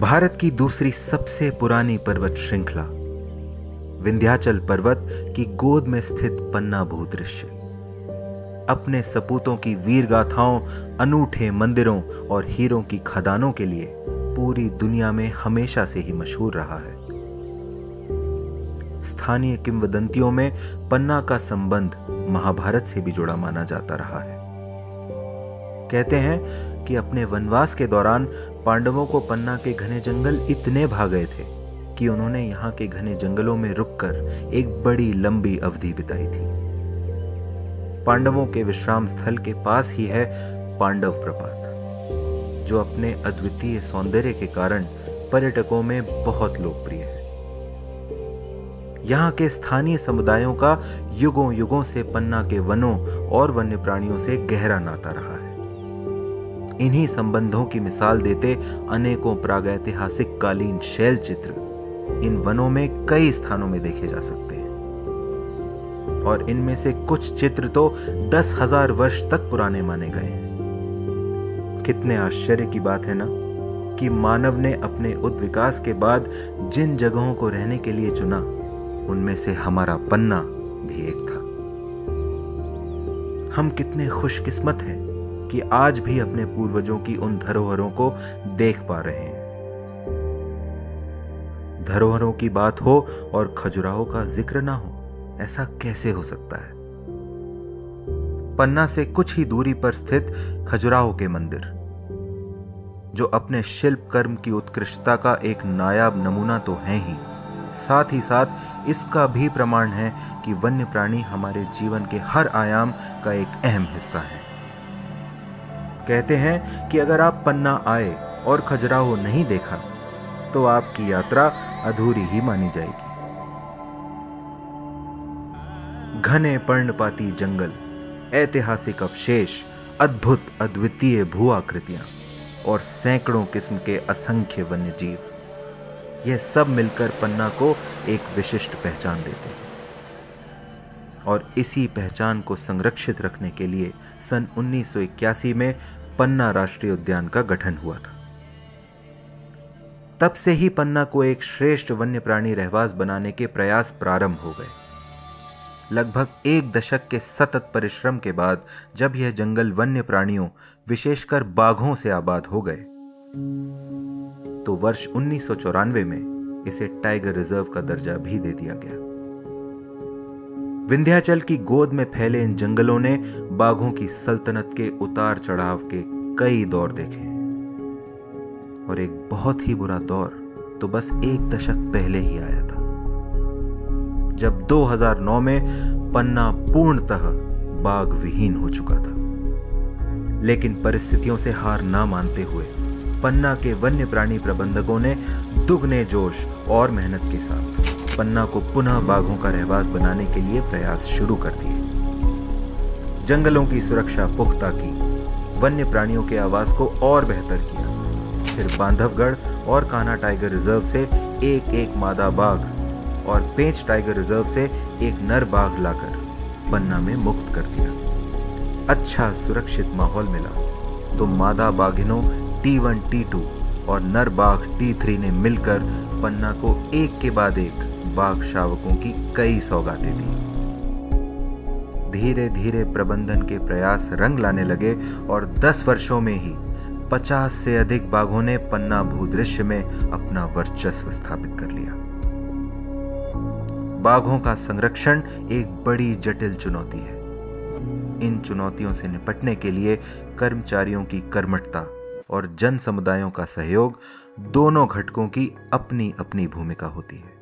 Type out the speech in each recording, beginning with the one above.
भारत की दूसरी सबसे पुरानी पर्वत श्रृंखला विंध्याचल पर्वत की गोद में स्थित पन्ना भूदृश्य अपने सपूतों की वीर गाथाओं, अनूठे मंदिरों और हीरों की खदानों के लिए पूरी दुनिया में हमेशा से ही मशहूर रहा है। स्थानीय किंवदंतियों में पन्ना का संबंध महाभारत से भी जुड़ा माना जाता रहा है। कहते हैं कि अपने वनवास के दौरान पांडवों को पन्ना के घने जंगल इतने भा गए थे कि उन्होंने यहाँ के घने जंगलों में रुककर एक बड़ी लंबी अवधि बिताई थी। पांडवों के विश्राम स्थल के पास ही है पांडव प्रपात, जो अपने अद्वितीय सौंदर्य के कारण पर्यटकों में बहुत लोकप्रिय है। यहाँ के स्थानीय समुदायों का युगों युगों से पन्ना के वनों और वन्य प्राणियों से गहरा नाता रहा है। इन्हीं संबंधों की मिसाल देते अनेकों प्रागैतिहासिक कालीन शैल चित्र इन वनों में कई स्थानों में देखे जा सकते हैं, और इनमें से कुछ चित्र तो 10,000 वर्ष तक पुराने माने गए हैं। कितने आश्चर्य की बात है ना कि मानव ने अपने उद्विकास के बाद जिन जगहों को रहने के लिए चुना, उनमें से हमारा पन्ना भी एक था। हम कितने खुशकिस्मत हैं कि आज भी अपने पूर्वजों की उन धरोहरों को देख पा रहे हैं। धरोहरों की बात हो और खजुराहो का जिक्र ना हो, ऐसा कैसे हो सकता है? पन्ना से कुछ ही दूरी पर स्थित खजुराहो के मंदिर, जो अपने शिल्प कर्म की उत्कृष्टता का एक नायाब नमूना तो है ही, साथ ही साथ इसका भी प्रमाण है कि वन्य प्राणी हमारे जीवन के हर आयाम का एक अहम हिस्सा है। कहते हैं कि अगर आप पन्ना आए और खजुराहो नहीं देखा तो आपकी यात्रा अधूरी ही मानी जाएगी। घने पर्णपाती जंगल, ऐतिहासिक अवशेष, अद्भुत अद्वितीय भू आकृतियां और सैकड़ों किस्म के असंख्य वन्य जीव, यह सब मिलकर पन्ना को एक विशिष्ट पहचान देते हैं। और इसी पहचान को संरक्षित रखने के लिए सन 1981 में पन्ना राष्ट्रीय उद्यान का गठन हुआ था। तब से ही पन्ना को एक श्रेष्ठ वन्य प्राणी रहवास बनाने के प्रयास प्रारंभ हो गए। लगभग 1 दशक के सतत परिश्रम के बाद जब यह जंगल वन्य प्राणियों, विशेषकर बाघों से आबाद हो गए, तो वर्ष 1994 में इसे टाइगर रिजर्व का दर्जा भी दे दिया गया। विंध्याचल की गोद में फैले इन जंगलों ने बाघों की सल्तनत के उतार चढ़ाव के कई दौर देखे हैं, और एक बहुत ही बुरा दौर तो बस 1 दशक पहले ही आया था, जब 2009 में पन्ना पूर्णतः बाघ विहीन हो चुका था। लेकिन परिस्थितियों से हार ना मानते हुए पन्ना के वन्य प्राणी प्रबंधकों ने दुगने जोश और मेहनत के साथ पन्ना को पुनः बाघों का रहवास बनाने के लिए प्रयास शुरू कर दिए। जंगलों की सुरक्षा पुख्ता की, वन्य प्राणियों के आवास को और बेहतर किया, फिर बांधवगढ़ और कान्हा टाइगर रिजर्व से एक मादा बाघ और पेंच टाइगर रिजर्व से एक नर बाघ लाकर पन्ना में मुक्त कर दिया। अच्छा सुरक्षित माहौल मिला तो मादा बाघिनों T1, T2 और नर बाघ T3 ने मिलकर पन्ना को एक के बाद एक बाघ शावकों की कई सौगातें दी। धीरे धीरे प्रबंधन के प्रयास रंग लाने लगे और 10 वर्षों में ही 50 से अधिक बाघों ने पन्ना भूदृश्य में अपना वर्चस्व स्थापित कर लिया। बाघों का संरक्षण एक बड़ी जटिल चुनौती है। इन चुनौतियों से निपटने के लिए कर्मचारियों की कर्मठता और जन समुदायों का सहयोग, दोनों घटकों की अपनी अपनी भूमिका होती है।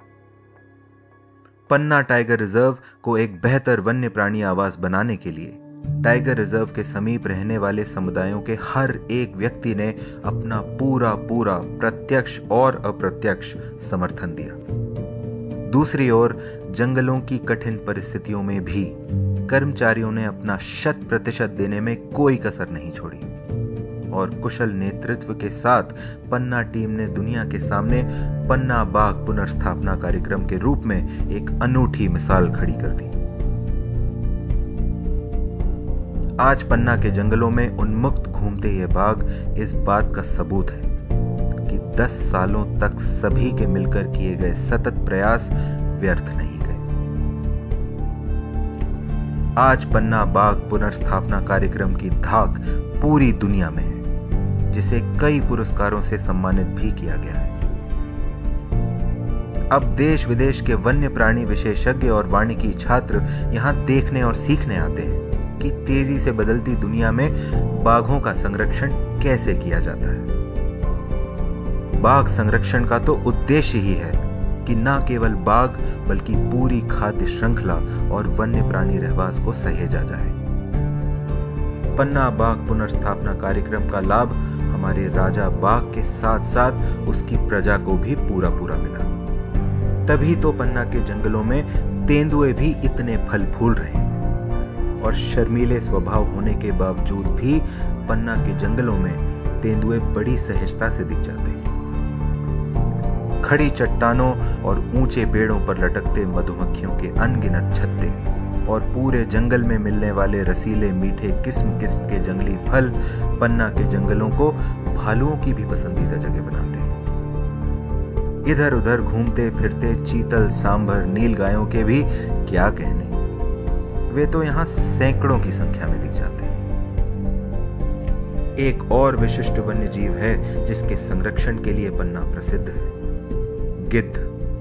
पन्ना टाइगर रिजर्व को एक बेहतर वन्य प्राणी आवास बनाने के लिए टाइगर रिजर्व के समीप रहने वाले समुदायों के हर एक व्यक्ति ने अपना पूरा प्रत्यक्ष और अप्रत्यक्ष समर्थन दिया। दूसरी ओर जंगलों की कठिन परिस्थितियों में भी कर्मचारियों ने अपना 100% देने में कोई कसर नहीं छोड़ी, और कुशल नेतृत्व के साथ पन्ना टीम ने दुनिया के सामने पन्ना बाघ पुनर्स्थापना कार्यक्रम के रूप में एक अनूठी मिसाल खड़ी कर दी। आज पन्ना के जंगलों में उन्मुक्त घूमते ये बाघ इस बात का सबूत है कि 10 सालों तक सभी के मिलकर किए गए सतत प्रयास व्यर्थ नहीं गए। आज पन्ना बाघ पुनर्स्थापना कार्यक्रम की धाक पूरी दुनिया में है, जिसे कई पुरस्कारों से सम्मानित भी किया गया है। अब देश विदेश के वन्य प्राणी विशेषज्ञ और वानिकी छात्र यहां देखने और सीखने आते हैं कि तेजी से बदलती दुनिया में बाघों का संरक्षण कैसे किया जाता है। बाघ संरक्षण का तो उद्देश्य ही है कि न केवल बाघ बल्कि पूरी खाद्य श्रृंखला और वन्य प्राणी रहवास को सहेजा जाए। पन्ना बाघ पुनर्स्थापना कार्यक्रम का लाभ हमारे राजा बाघ के साथ साथ उसकी प्रजा को भी पूरा मिला। तभी तो पन्ना के जंगलों में तेंदुए भी इतने फल फूल रहे हैं और शर्मीले स्वभाव होने के बावजूद भी पन्ना के जंगलों में तेंदुए बड़ी सहजता से दिख जाते हैं। खड़ी चट्टानों और ऊंचे पेड़ों पर लटकते मधुमक्खियों के अनगिनत छत्ते और पूरे जंगल में मिलने वाले रसीले मीठे किस्म किस्म के जंगली फल पन्ना के जंगलों को भालुओं की भी पसंदीदा जगह बनाते हैं। इधर उधर घूमते फिरते चीतल, सांभर, नीलगायों के भी क्या कहने, वे तो यहां सैकड़ों की संख्या में दिख जाते हैं। एक और विशिष्ट वन्य जीव है जिसके संरक्षण के लिए पन्ना प्रसिद्ध है, गिद्ध।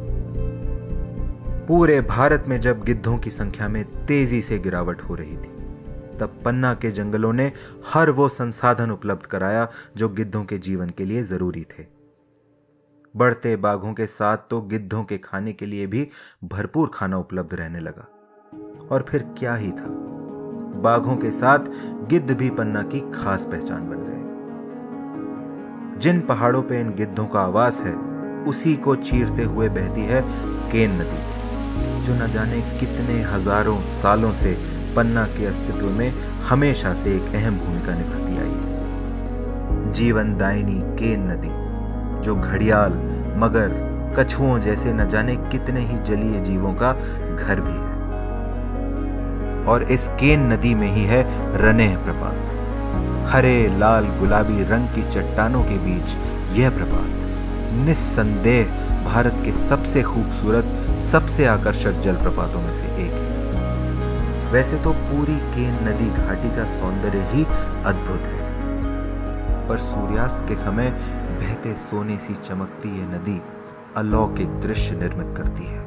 पूरे भारत में जब गिद्धों की संख्या में तेजी से गिरावट हो रही थी, तब पन्ना के जंगलों ने हर वो संसाधन उपलब्ध कराया जो गिद्धों के जीवन के लिए जरूरी थे। बढ़ते बाघों के साथ तो गिद्धों के खाने के लिए भी भरपूर खाना उपलब्ध रहने लगा। और फिर क्या ही था, बाघों के साथ गिद्ध भी पन्ना की खास पहचान बन गए। जिन पहाड़ों पे इन गिद्धों का आवास है, उसी को चीरते हुए बहती है केन नदी, जो न जाने कितने हजारों सालों से पन्ना के अस्तित्व में हमेशा से एक अहम भूमिका निभाती आई है। जीवनदायिनी केन नदी जो घड़ियाल, मगर, कछुओं जैसे न जाने कितने ही जलीय जीवों का घर भी है। और इस केन नदी में ही है रनेह प्रपात। हरे लाल गुलाबी रंग की चट्टानों के बीच यह प्रपात निस्संदेह भारत के सबसे खूबसूरत, सबसे आकर्षक जलप्रपातों में से एक है। वैसे तो पूरी केन नदी घाटी का सौंदर्य ही अद्भुत है, पर सूर्यास्त के समय बहते सोने सी चमकती ये नदी अलौकिक दृश्य निर्मित करती है।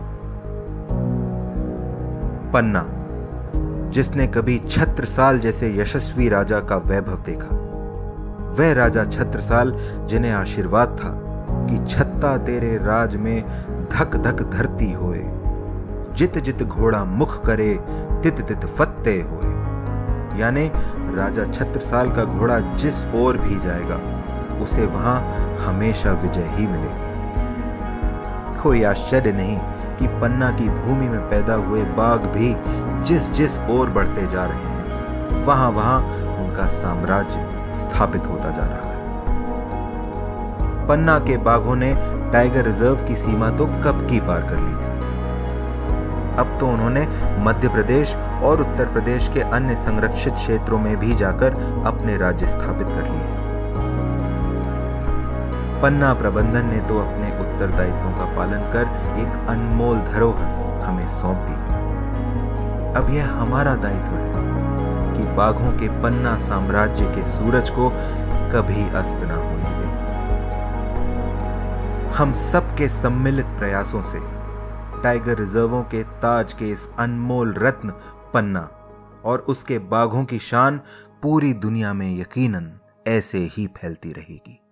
पन्ना, जिसने कभी छत्रसाल जैसे यशस्वी राजा का वैभव देखा, वह राजा छत्रसाल जिन्हें आशीर्वाद था कि छत्ता तेरे राज में धक धक धरती होए, जित जित घोड़ा मुख करे तित तित फत्ते होए। यानी राजा छत्रसाल का घोड़ा जिस ओर भी जाएगा, उसे वहां हमेशा विजय ही मिलेगी। कोई आश्चर्य नहीं कि पन्ना की भूमि में पैदा हुए बाघ भी जिस जिस ओर बढ़ते जा रहे हैं, वहां वहां उनका साम्राज्य स्थापित होता जा रहा है। पन्ना के बाघों ने टाइगर रिजर्व की सीमा तो कब की पार कर ली थी। अब तो उन्होंने मध्य प्रदेश और उत्तर प्रदेश के अन्य संरक्षित क्षेत्रों में भी जाकर अपने राज्य स्थापित कर लिए। पन्ना प्रबंधन ने तो अपने उत्तरदायित्वों का पालन कर एक अनमोल धरोहर हमें सौंप दी है। अब यह हमारा दायित्व है कि बाघों के पन्ना साम्राज्य के सूरज को कभी अस्त ना होने दें। हम सबके सम्मिलित प्रयासों से टाइगर रिजर्वों के ताज के इस अनमोल रत्न पन्ना और उसके बाघों की शान पूरी दुनिया में यकीनन ऐसे ही फैलती रहेगी।